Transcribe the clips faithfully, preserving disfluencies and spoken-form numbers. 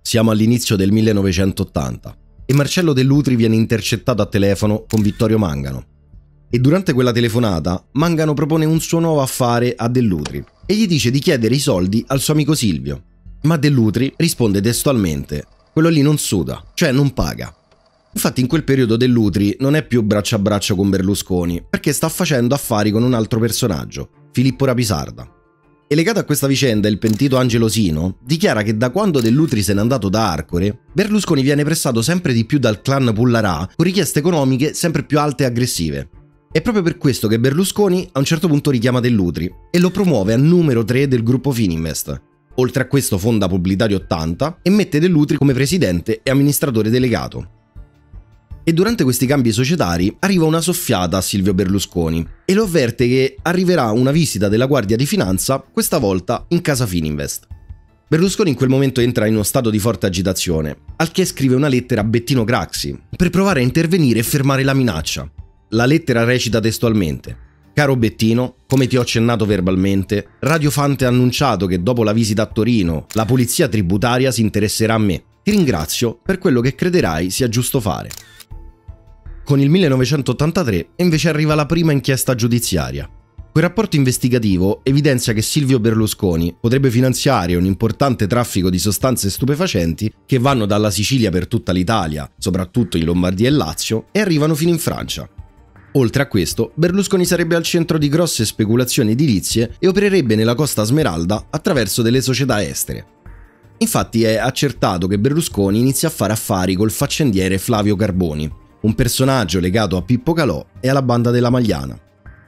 Siamo all'inizio del millenovecentottanta e Marcello Dell'Utri viene intercettato a telefono con Vittorio Mangano. E durante quella telefonata Mangano propone un suo nuovo affare a Dell'Utri e gli dice di chiedere i soldi al suo amico Silvio. Ma Dell'Utri risponde testualmente: quello lì non suda, cioè non paga. Infatti in quel periodo Dell'Utri non è più braccio a braccio con Berlusconi perché sta facendo affari con un altro personaggio, Filippo Rapisarda. E legato a questa vicenda, il pentito Angelo Sino dichiara che da quando Dell'Utri se n'è andato da Arcore, Berlusconi viene pressato sempre di più dal clan Pullarà con richieste economiche sempre più alte e aggressive. È proprio per questo che Berlusconi a un certo punto richiama Dell'Utri e lo promuove a numero tre del gruppo Fininvest. Oltre a questo fonda Publitario ottanta e mette Dell'Utri come presidente e amministratore delegato. E durante questi cambi societari arriva una soffiata a Silvio Berlusconi e lo avverte che arriverà una visita della Guardia di Finanza, questa volta in casa Fininvest. Berlusconi in quel momento entra in uno stato di forte agitazione, al che scrive una lettera a Bettino Craxi per provare a intervenire e fermare la minaccia. La lettera recita testualmente: caro Bettino, come ti ho accennato verbalmente, Radio Fante ha annunciato che dopo la visita a Torino la polizia tributaria si interesserà a me. Ti ringrazio per quello che crederai sia giusto fare. Con il millenovecentottantatré invece arriva la prima inchiesta giudiziaria. Quel rapporto investigativo evidenzia che Silvio Berlusconi potrebbe finanziare un importante traffico di sostanze stupefacenti che vanno dalla Sicilia per tutta l'Italia, soprattutto in Lombardia e Lazio, e arrivano fino in Francia. Oltre a questo, Berlusconi sarebbe al centro di grosse speculazioni edilizie e opererebbe nella Costa Smeralda attraverso delle società estere. Infatti è accertato che Berlusconi inizia a fare affari col faccendiere Flavio Carboni, un personaggio legato a Pippo Calò e alla banda della Magliana.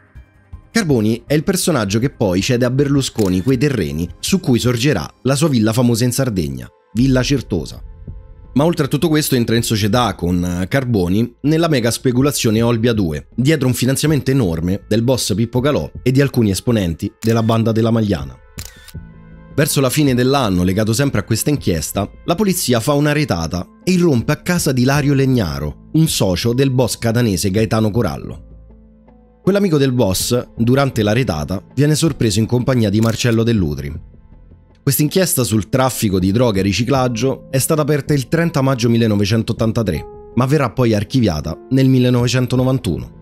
Carboni è il personaggio che poi cede a Berlusconi quei terreni su cui sorgerà la sua villa famosa in Sardegna, Villa Certosa. Ma oltre a tutto questo entra in società con Carboni nella mega speculazione Olbia due, dietro un finanziamento enorme del boss Pippo Calò e di alcuni esponenti della banda della Magliana. Verso la fine dell'anno, legato sempre a questa inchiesta, la polizia fa una retata e irrompe a casa di Ilario Legnaro, un socio del boss catanese Gaetano Corallo. Quell'amico del boss, durante la retata, viene sorpreso in compagnia di Marcello Dell'Utri. Questa inchiesta sul traffico di droga e riciclaggio è stata aperta il trenta maggio millenovecentottantatré, ma verrà poi archiviata nel millenovecentonovantuno.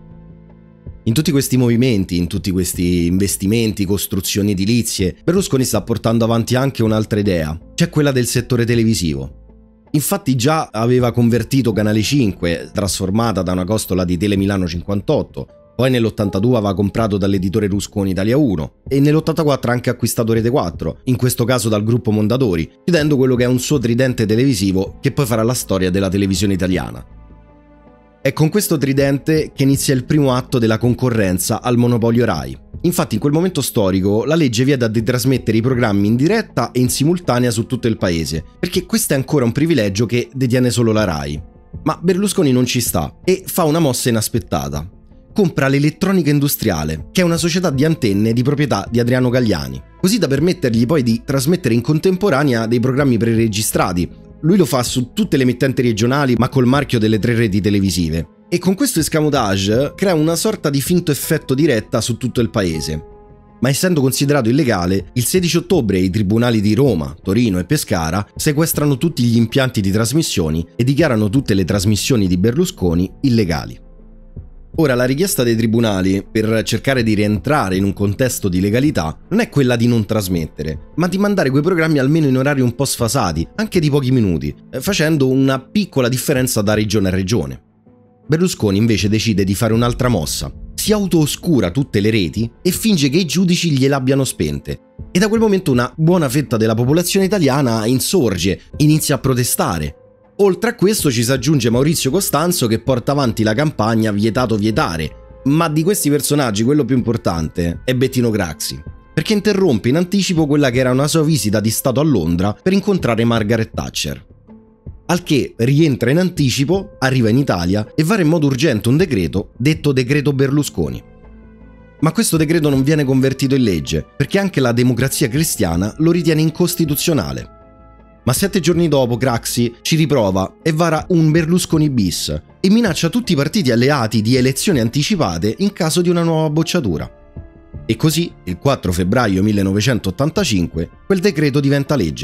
In tutti questi movimenti, in tutti questi investimenti, costruzioni edilizie, Berlusconi sta portando avanti anche un'altra idea, cioè quella del settore televisivo. Infatti già aveva convertito Canale cinque, trasformata da una costola di Tele Milano cinquantotto, poi nell'ottantadue aveva comprato dall'editore Rusconi Italia uno e nell'ottantaquattro ha anche acquistato Rete quattro, in questo caso dal gruppo Mondadori, chiudendo quello che è un suo tridente televisivo che poi farà la storia della televisione italiana. È con questo tridente che inizia il primo atto della concorrenza al monopolio Rai. Infatti in quel momento storico la legge vieta di trasmettere i programmi in diretta e in simultanea su tutto il paese, perché questo è ancora un privilegio che detiene solo la Rai. Ma Berlusconi non ci sta e fa una mossa inaspettata. Compra l'Elettronica Industriale, che è una società di antenne di proprietà di Adriano Galliani, così da permettergli poi di trasmettere in contemporanea dei programmi preregistrati. Lui lo fa su tutte le emittenti regionali, ma col marchio delle tre reti televisive. E con questo escamotage crea una sorta di finto effetto diretta su tutto il paese. Ma essendo considerato illegale, il sedici ottobre i tribunali di Roma, Torino e Pescara sequestrano tutti gli impianti di trasmissioni e dichiarano tutte le trasmissioni di Berlusconi illegali. Ora, la richiesta dei tribunali per cercare di rientrare in un contesto di legalità non è quella di non trasmettere, ma di mandare quei programmi almeno in orari un po' sfasati, anche di pochi minuti, facendo una piccola differenza da regione a regione. Berlusconi invece decide di fare un'altra mossa. Si auto-oscura tutte le reti e finge che i giudici gliele abbiano spente. E da quel momento una buona fetta della popolazione italiana insorge, inizia a protestare. Oltre a questo ci si aggiunge Maurizio Costanzo che porta avanti la campagna Vietato vietare, ma di questi personaggi quello più importante è Bettino Craxi, perché interrompe in anticipo quella che era una sua visita di stato a Londra per incontrare Margaret Thatcher. Al che rientra in anticipo, arriva in Italia e vara in modo urgente un decreto detto Decreto Berlusconi. Ma questo decreto non viene convertito in legge, perché anche la Democrazia Cristiana lo ritiene incostituzionale. Ma sette giorni dopo Craxi ci riprova e vara un Berlusconi bis e minaccia tutti i partiti alleati di elezioni anticipate in caso di una nuova bocciatura. E così, il quattro febbraio millenovecentottantacinque, quel decreto diventa legge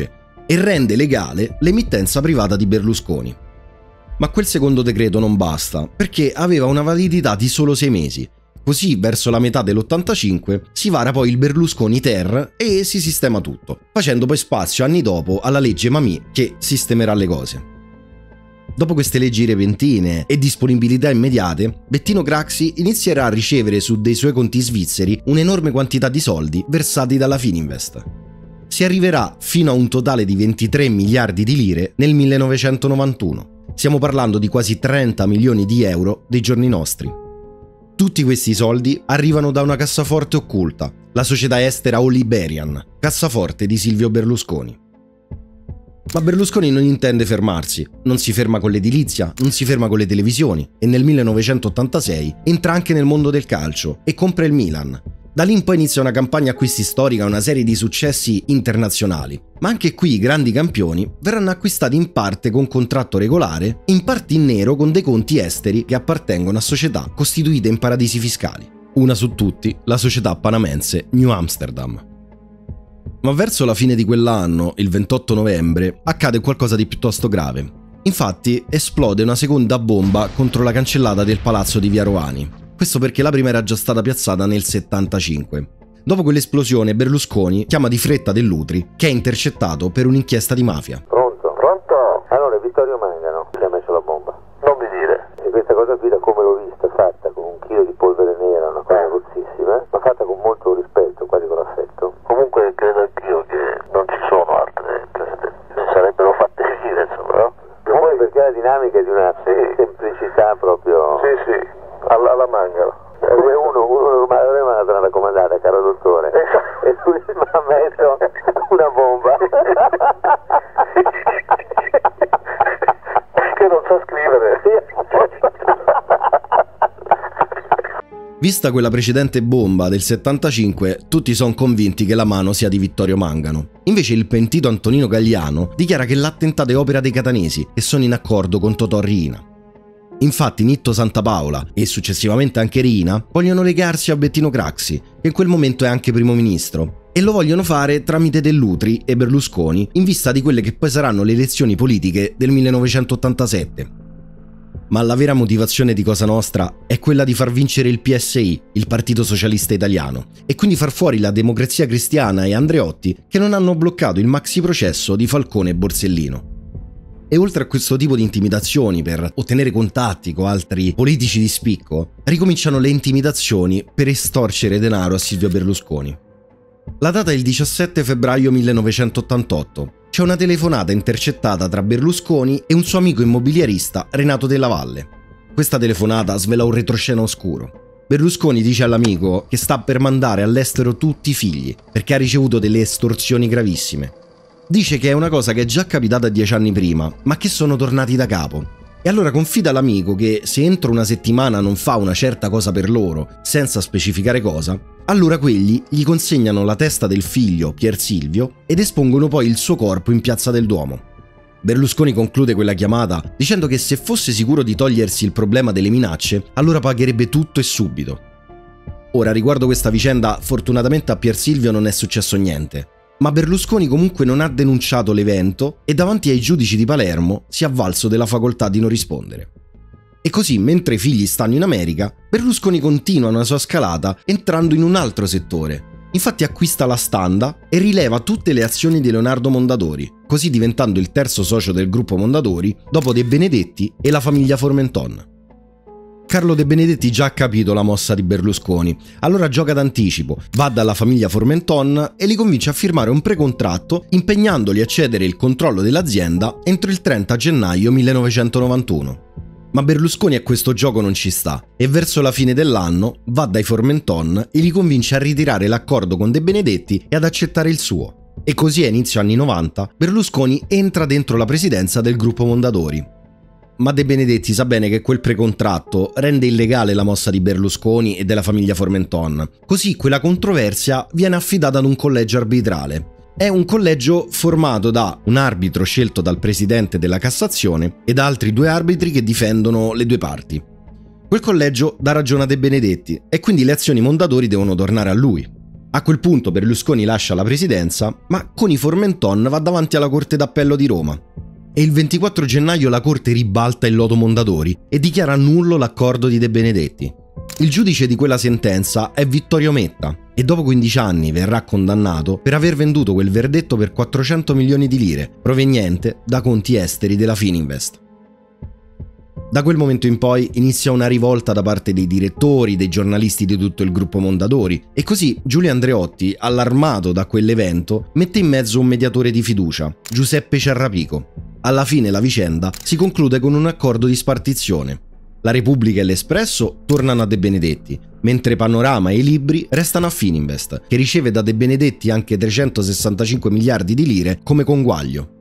e rende legale l'emittenza privata di Berlusconi. Ma quel secondo decreto non basta, perché aveva una validità di solo sei mesi. Così, verso la metà dell'ottantacinque, si vara poi il Berlusconi Ter e si sistema tutto, facendo poi spazio anni dopo alla legge Mammì che sistemerà le cose. Dopo queste leggi repentine e disponibilità immediate, Bettino Craxi inizierà a ricevere su dei suoi conti svizzeri un'enorme quantità di soldi versati dalla Fininvest. Si arriverà fino a un totale di ventitré miliardi di lire nel millenovecentonovantuno. Stiamo parlando di quasi trenta milioni di euro dei giorni nostri. Tutti questi soldi arrivano da una cassaforte occulta, la società estera All Iberian, cassaforte di Silvio Berlusconi. Ma Berlusconi non intende fermarsi, non si ferma con l'edilizia, non si ferma con le televisioni e nel millenovecentottantasei entra anche nel mondo del calcio e compra il Milan. Da lì in poi inizia una campagna acquisti storica e una serie di successi internazionali, ma anche qui i grandi campioni verranno acquistati in parte con contratto regolare e in parte in nero con dei conti esteri che appartengono a società costituite in paradisi fiscali. Una su tutti, la società panamense New Amsterdam. Ma verso la fine di quell'anno, il ventotto novembre, accade qualcosa di piuttosto grave. Infatti esplode una seconda bomba contro la cancellata del palazzo di Via Rovani. Questo perché la prima era già stata piazzata nel settantacinque. Dopo quell'esplosione Berlusconi chiama di fretta Dell'Utri, che è intercettato per un'inchiesta di mafia. Pronto? Pronto? Allora, Vittorio Mangano si è messo la bomba. Non mi dire. E questa cosa qui, da come l'ho vista, fatta con un chilo di polvere nera, una cosa grossissima, ma fatta con molto rispetto, quasi con affetto. Comunque credo anch'io che non ci sono altre precedenti. Ne sarebbero fatte dire, insomma, no? Poi perché la dinamica è di una sì. semplicità proprio... Sì, sì. Alla, alla Mangano. Come uno, uno normale avrebbe mandato una raccomandata, caro dottore, e lui mi ha messo una bomba che non sa scrivere. Vista quella precedente bomba del settantacinque, tutti sono convinti che la mano sia di Vittorio Mangano. Invece il pentito Antonino Gagliano dichiara che l'attentato è opera dei catanesi e sono in accordo con Totò Riina. Infatti Nitto Santapaola e successivamente anche Riina vogliono legarsi a Bettino Craxi, che in quel momento è anche primo ministro, e lo vogliono fare tramite Dell'Utri e Berlusconi in vista di quelle che poi saranno le elezioni politiche del millenovecentottantasette. Ma la vera motivazione di Cosa Nostra è quella di far vincere il P S I, il Partito Socialista Italiano, e quindi far fuori la Democrazia Cristiana e Andreotti che non hanno bloccato il maxi processo di Falcone e Borsellino. E oltre a questo tipo di intimidazioni per ottenere contatti con altri politici di spicco, ricominciano le intimidazioni per estorcere denaro a Silvio Berlusconi. La data è il diciassette febbraio millenovecentottantotto. C'è una telefonata intercettata tra Berlusconi e un suo amico immobiliarista Renato Della Valle. Questa telefonata svela un retroscena oscuro. Berlusconi dice all'amico che sta per mandare all'estero tutti i figli perché ha ricevuto delle estorsioni gravissime. Dice che è una cosa che è già capitata dieci anni prima, ma che sono tornati da capo. E allora confida all'amico che se entro una settimana non fa una certa cosa per loro, senza specificare cosa, allora quegli gli consegnano la testa del figlio, Pier Silvio, ed espongono poi il suo corpo in Piazza del Duomo. Berlusconi conclude quella chiamata dicendo che se fosse sicuro di togliersi il problema delle minacce, allora pagherebbe tutto e subito. Ora, riguardo questa vicenda, fortunatamente a Pier Silvio non è successo niente. Ma Berlusconi comunque non ha denunciato l'evento e davanti ai giudici di Palermo si è avvalso della facoltà di non rispondere. E così, mentre i figli stanno in America, Berlusconi continua una sua scalata entrando in un altro settore. Infatti acquista la Standa e rileva tutte le azioni di Leonardo Mondadori, così diventando il terzo socio del gruppo Mondadori dopo De Benedetti e la famiglia Formenton. Carlo De Benedetti già ha capito la mossa di Berlusconi, allora gioca d'anticipo, va dalla famiglia Formenton e li convince a firmare un precontratto impegnandoli a cedere il controllo dell'azienda entro il trenta gennaio millenovecentonovantuno. Ma Berlusconi a questo gioco non ci sta e verso la fine dell'anno va dai Formenton e li convince a ritirare l'accordo con De Benedetti e ad accettare il suo. E così a inizio anni novanta Berlusconi entra dentro la presidenza del gruppo Mondadori. Ma De Benedetti sa bene che quel precontratto rende illegale la mossa di Berlusconi e della famiglia Formenton, così quella controversia viene affidata ad un collegio arbitrale. È un collegio formato da un arbitro scelto dal presidente della Cassazione e da altri due arbitri che difendono le due parti. Quel collegio dà ragione a De Benedetti e quindi le azioni Mondadori devono tornare a lui. A quel punto Berlusconi lascia la presidenza, ma con i Formenton va davanti alla Corte d'Appello di Roma. E il ventiquattro gennaio la Corte ribalta il lodo Mondadori e dichiara nullo l'accordo di De Benedetti. Il giudice di quella sentenza è Vittorio Metta e dopo quindici anni verrà condannato per aver venduto quel verdetto per quattrocento milioni di lire, proveniente da conti esteri della Fininvest. Da quel momento in poi inizia una rivolta da parte dei direttori, dei giornalisti di tutto il gruppo Mondadori e così Giulio Andreotti, allarmato da quell'evento, mette in mezzo un mediatore di fiducia, Giuseppe Ciarrapico. Alla fine la vicenda si conclude con un accordo di spartizione. La Repubblica e l'Espresso tornano a De Benedetti, mentre Panorama e i Libri restano a Fininvest, che riceve da De Benedetti anche trecentosessantacinque miliardi di lire come conguaglio.